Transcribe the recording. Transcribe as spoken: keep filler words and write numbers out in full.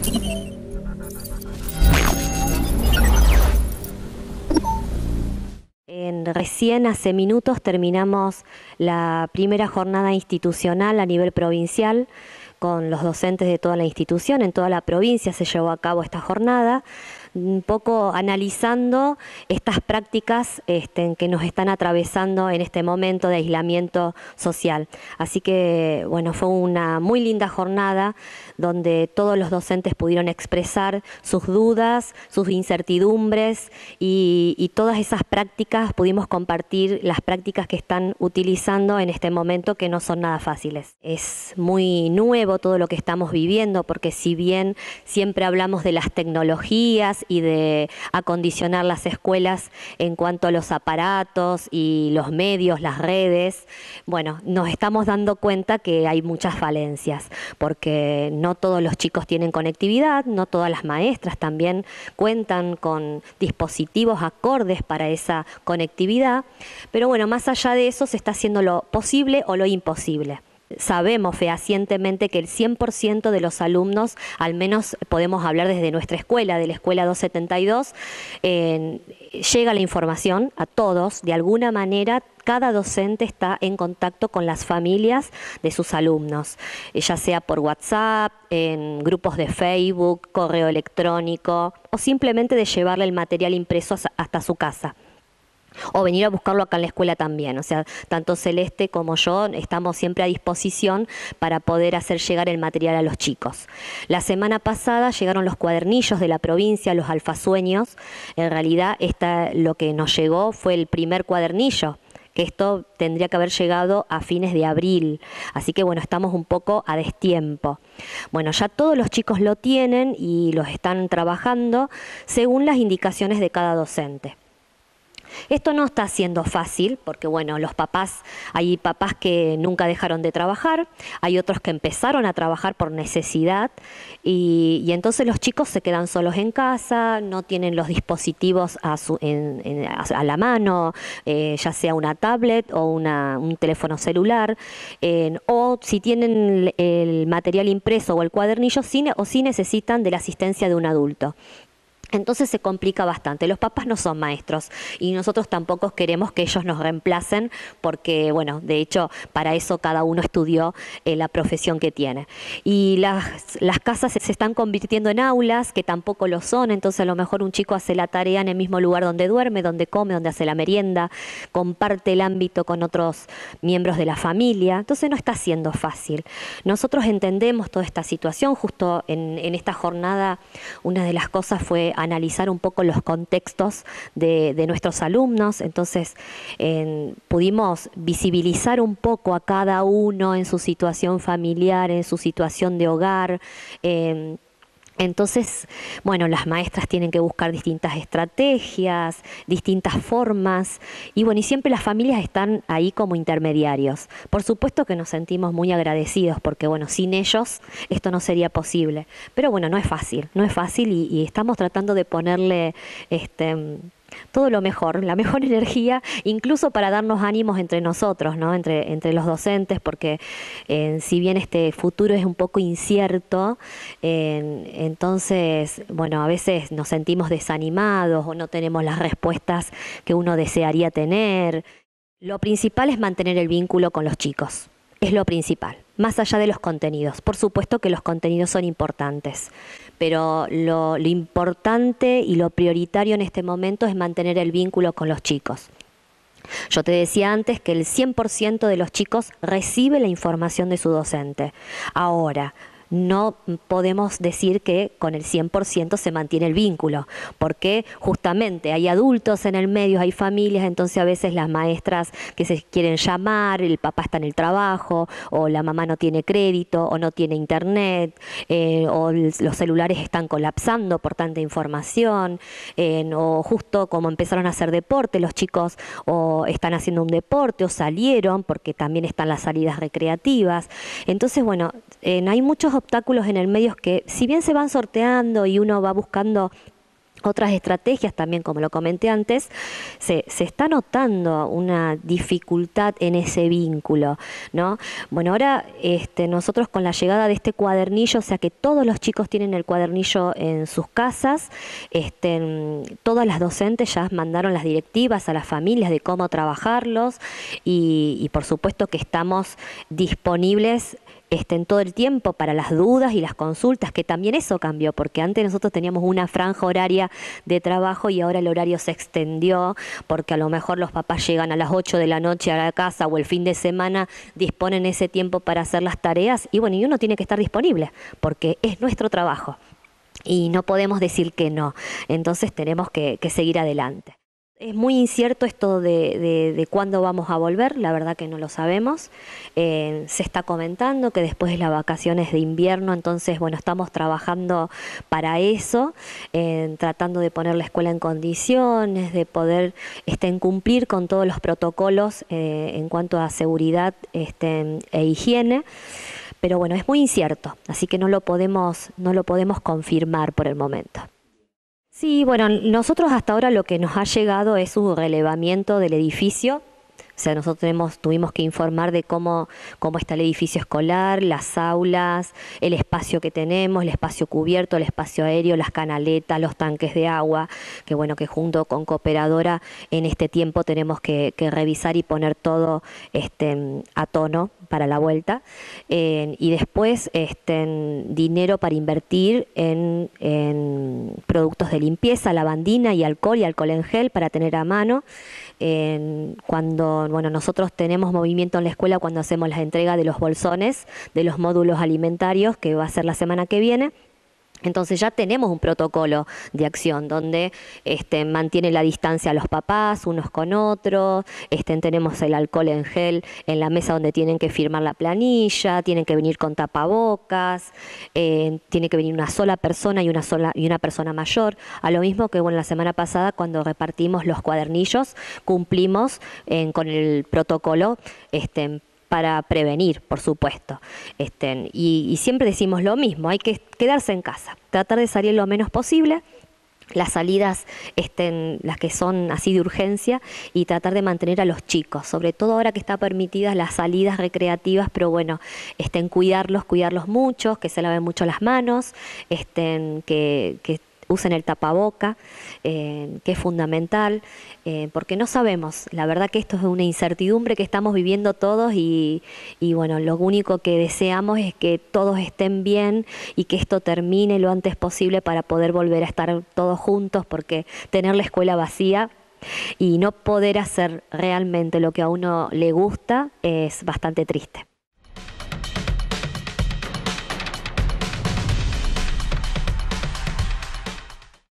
En, recién hace minutos terminamos la primera jornada institucional a nivel provincial con los docentes de toda la institución. En toda la provincia se llevó a cabo esta jornada, un poco analizando estas prácticas este, que nos están atravesando en este momento de aislamiento social. Así que, bueno, fue una muy linda jornada donde todos los docentes pudieron expresar sus dudas, sus incertidumbres y, y todas esas prácticas, pudimos compartir las prácticas que están utilizando en este momento, que no son nada fáciles. Es muy nuevo todo lo que estamos viviendo, porque si bien siempre hablamos de las tecnologías y de acondicionar las escuelas en cuanto a los aparatos y los medios, las redes, bueno, nos estamos dando cuenta que hay muchas falencias, porque no todos los chicos tienen conectividad, no todas las maestras también cuentan con dispositivos acordes para esa conectividad, pero bueno, más allá de eso se está haciendo lo posible o lo imposible. Sabemos fehacientemente que el cien por ciento de los alumnos, al menos podemos hablar desde nuestra escuela, de la escuela doscientos setenta y dos, eh, llega la información a todos, de alguna manera. Cada docente está en contacto con las familias de sus alumnos, ya sea por WhatsApp, en grupos de Facebook, correo electrónico, o simplemente de llevarle el material impreso hasta su casa. O venir a buscarlo acá en la escuela también. O sea, tanto Celeste como yo estamos siempre a disposición para poder hacer llegar el material a los chicos. La semana pasada llegaron los cuadernillos de la provincia, los alfasueños. En realidad esta, lo que nos llegó fue el primer cuadernillo, que esto tendría que haber llegado a fines de abril. Así que bueno, estamos un poco a destiempo. Bueno, ya todos los chicos lo tienen y los están trabajando según las indicaciones de cada docente. Esto no está siendo fácil porque, bueno, los papás, hay papás que nunca dejaron de trabajar, hay otros que empezaron a trabajar por necesidad y, y entonces los chicos se quedan solos en casa, no tienen los dispositivos a, su, en, en, a la mano, eh, ya sea una tablet o una, un teléfono celular, eh, o si tienen el material impreso o el cuadernillo, sí, o sí necesitan de la asistencia de un adulto. Entonces se complica bastante. Los papás no son maestros y nosotros tampoco queremos que ellos nos reemplacen porque, bueno, de hecho, para eso cada uno estudió eh, la profesión que tiene. Y las, las casas se están convirtiendo en aulas, que tampoco lo son, entonces a lo mejor un chico hace la tarea en el mismo lugar donde duerme, donde come, donde hace la merienda, comparte el ámbito con otros miembros de la familia, entonces no está siendo fácil. Nosotros entendemos toda esta situación. Justo en, en esta jornada una de las cosas fue analizar un poco los contextos de, de nuestros alumnos, entonces eh, pudimos visibilizar un poco a cada uno en su situación familiar, en su situación de hogar. Eh, Entonces, bueno, las maestras tienen que buscar distintas estrategias, distintas formas, y bueno, y siempre las familias están ahí como intermediarios. Por supuesto que nos sentimos muy agradecidos porque, bueno, sin ellos esto no sería posible. Pero bueno, no es fácil, no es fácil y, y estamos tratando de ponerle este todo lo mejor, la mejor energía, incluso para darnos ánimos entre nosotros, ¿no? entre, entre los docentes, porque eh, si bien este futuro es un poco incierto, eh, entonces, bueno, a veces nos sentimos desanimados o no tenemos las respuestas que uno desearía tener. Lo principal es mantener el vínculo con los chicos, es lo principal, más allá de los contenidos. Por supuesto que los contenidos son importantes, pero lo, lo importante y lo prioritario en este momento es mantener el vínculo con los chicos. Yo te decía antes que el cien por ciento de los chicos recibe la información de su docente. Ahora, no podemos decir que con el cien por ciento se mantiene el vínculo, porque justamente hay adultos en el medio, hay familias, entonces a veces las maestras que se quieren llamar, el papá está en el trabajo, o la mamá no tiene crédito, o no tiene internet, eh, o los celulares están colapsando por tanta información, eh, o justo como empezaron a hacer deporte, los chicos o están haciendo un deporte, o salieron, porque también están las salidas recreativas. Entonces, bueno, eh, hay muchos obstáculos en el medio que, si bien se van sorteando y uno va buscando otras estrategias también, como lo comenté antes, se, se está notando una dificultad en ese vínculo, ¿no? Bueno, ahora este, nosotros con la llegada de este cuadernillo, o sea que todos los chicos tienen el cuadernillo en sus casas, este, todas las docentes ya mandaron las directivas a las familias de cómo trabajarlos y, y por supuesto que estamos disponibles estén todo el tiempo para las dudas y las consultas, que también eso cambió, porque antes nosotros teníamos una franja horaria de trabajo y ahora el horario se extendió, porque a lo mejor los papás llegan a las ocho de la noche a la casa o el fin de semana disponen ese tiempo para hacer las tareas y bueno, y uno tiene que estar disponible, porque es nuestro trabajo y no podemos decir que no, entonces tenemos que, que seguir adelante. Es muy incierto esto de, de, de cuándo vamos a volver, la verdad que no lo sabemos. Eh, se está comentando que después de las vacaciones de invierno, entonces, bueno, estamos trabajando para eso, eh, tratando de poner la escuela en condiciones, de poder este, cumplir con todos los protocolos eh, en cuanto a seguridad este, e higiene. Pero bueno, es muy incierto, así que no lo podemos, no lo podemos confirmar por el momento. Sí, bueno, nosotros hasta ahora lo que nos ha llegado es un relevamiento del edificio. O sea, nosotros tenemos, tuvimos que informar de cómo, cómo está el edificio escolar, las aulas, el espacio que tenemos, el espacio cubierto, el espacio aéreo, las canaletas, los tanques de agua, que bueno, que junto con Cooperadora en este tiempo tenemos que, que revisar y poner todo este, a tono para la vuelta. Eh, y después este, dinero para invertir en, en productos de limpieza, lavandina y alcohol y alcohol en gel para tener a mano. Eh, cuando bueno, nosotros tenemos movimiento en la escuela cuando hacemos la entrega de los bolsones, de los módulos alimentarios, que va a ser la semana que viene. Entonces ya tenemos un protocolo de acción donde este, mantiene la distancia a los papás unos con otros, este, tenemos el alcohol en gel en la mesa donde tienen que firmar la planilla, tienen que venir con tapabocas, eh, tiene que venir una sola persona y una sola y una persona mayor. A lo mismo que bueno, la semana pasada cuando repartimos los cuadernillos cumplimos eh, con el protocolo este, para prevenir, por supuesto. Este, y, y siempre decimos lo mismo, hay que quedarse en casa, tratar de salir lo menos posible, las salidas, estén, las que son así de urgencia, y tratar de mantener a los chicos, sobre todo ahora que están permitidas las salidas recreativas, pero bueno, estén, cuidarlos, cuidarlos mucho, que se laven mucho las manos, estén, que, que usen el tapaboca, eh, que es fundamental, eh, porque no sabemos, la verdad que esto es una incertidumbre que estamos viviendo todos y, y bueno, lo único que deseamos es que todos estén bien y que esto termine lo antes posible para poder volver a estar todos juntos, porque tener la escuela vacía y no poder hacer realmente lo que a uno le gusta es bastante triste.